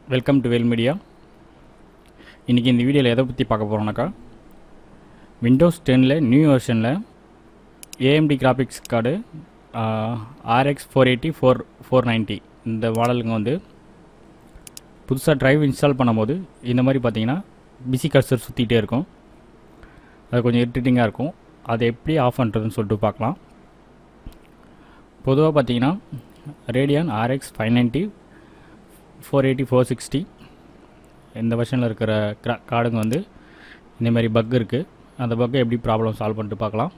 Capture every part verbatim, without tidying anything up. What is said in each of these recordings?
Welcome to well media. இன்றைக்கி இந்த வீடியோவில் எதை பற்றி பார்க்க போகிறோம்னாக்கா, விண்டோஸ் டென்னில் நியூ வெர்ஷனில் AMD graphics card RX four eighty four four ninety இந்த மாடலுங்க வந்து புதுசாக ட்ரைவ் இன்ஸ்டால் பண்ணும்போது இந்த மாதிரி பார்த்தீங்கன்னா பிசி கர்சர் சுற்றிகிட்டே இருக்கும். அது கொஞ்சம் இரிட்டேட்டிங்காக இருக்கும். அதை எப்படி ஆஃப் பண்ணுறதுன்னு சொல்லிட்டு பார்க்கலாம். பொதுவாக பார்த்தீங்கன்னா Radeon RX five ninety four eighty four sixty இந்த வெர்ஷனில் இருக்கிற கிரா கார்டுங்க வந்து இந்தமாரி பக் இருக்குது. அந்த பக்கை எப்படி ப்ராப்ளம் சால்வ் பண்ணிட்டு பார்க்கலாம்.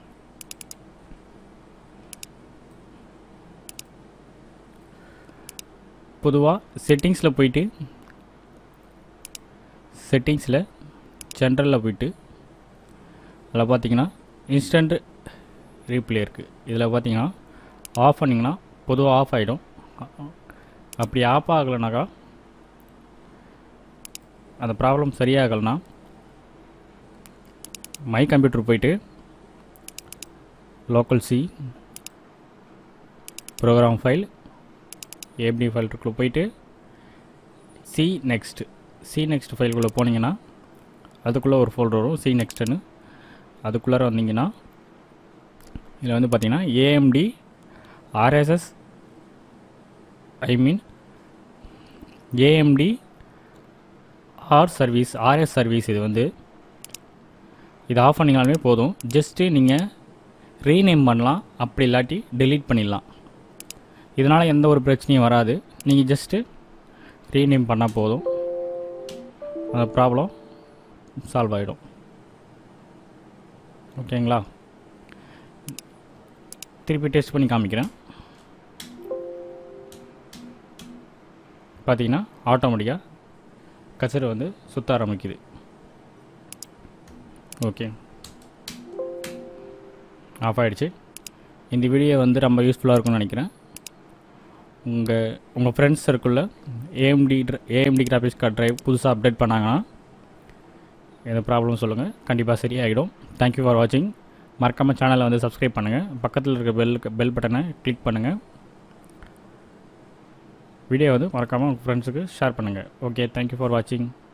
பொதுவாக செட்டிங்ஸில் போயிட்டு செட்டிங்ஸில் ஜென்ரலில் போயிட்டு அதில் பார்த்தீங்கன்னா இன்ஸ்டன்ட் ரீப்ளே இருக்குது. இதில் பார்த்தீங்கன்னா ஆஃப் பண்ணிங்கன்னா பொதுவாக ஆஃப் ஆகிடும். அப்படி ஆஃப் ஆகலைனாக்கா, அந்த ப்ராப்ளம் சரியாகலைன்னா மை கம்ப்யூட்டர் போயிட்டு local C program file AMD ஃபைல்குள்ளே போயிட்டு சி நெக்ஸ்ட் சி நெக்ஸ்ட் ஃபைல்குள்ளே போனீங்கன்னா அதுக்குள்ளே ஒரு ஃபோல்டர் வரும், சி நெக்ஸ்ட்டுன்னு. அதுக்குள்ளார வந்தீங்கன்னா இதில் வந்து பார்த்தீங்கன்னா AMD RSS I mean AMD R service RS service. இது வந்து இது ஆஃப் பண்ணிங்கனாலுமே போதும். ஜஸ்ட்டு நீங்கள் ரீநேம் பண்ணலாம், அப்படி இல்லாட்டி டெலீட் பண்ணிடலாம். இதனால் எந்த ஒரு பிரச்சனையும் வராது. நீங்கள் ஜஸ்ட்டு ரீநேம் பண்ணால் போதும், அந்த ப்ராப்ளம் சால்வ் ஆகிடும். ஓகேங்களா? திருப்பி டெஸ்ட் பண்ணி காமிக்கிறேன். பார்த்தீங்கன்னா ஆட்டோமேட்டிக்காக கர்சர் வந்து சுற்ற ஆரம்பிக்குது. ஓகே, ஆஃப் ஆகிடுச்சு. இந்த வீடியோ வந்து ரொம்ப யூஸ்ஃபுல்லாக இருக்கும்னு நினைக்கிறேன். உங்கள் உங்கள் ஃப்ரெண்ட்ஸ் சர்க்கிளில் AMD AMD graphics card drive புதுசாக அப்டேட் பண்ணாங்கன்னா எந்த ப்ராப்ளம் சொல்லுங்கள், கண்டிப்பாக சரியாகிடும். தேங்க்யூ ஃபார் வாட்சிங். மறக்காமல் சேனலை வந்து சப்ஸ்கிரைப் பண்ணுங்கள். பக்கத்தில் இருக்க பெல் பெல் பட்டனை கிளிக் பண்ணுங்கள். வீடியோ வந்து மறக்காமல் உங்கள் ஃப்ரெண்ட்ஸுக்கு ஷேர் பண்ணுங்கள். ஓகே, தேங்க்யூ ஃபார் வாட்சிங்.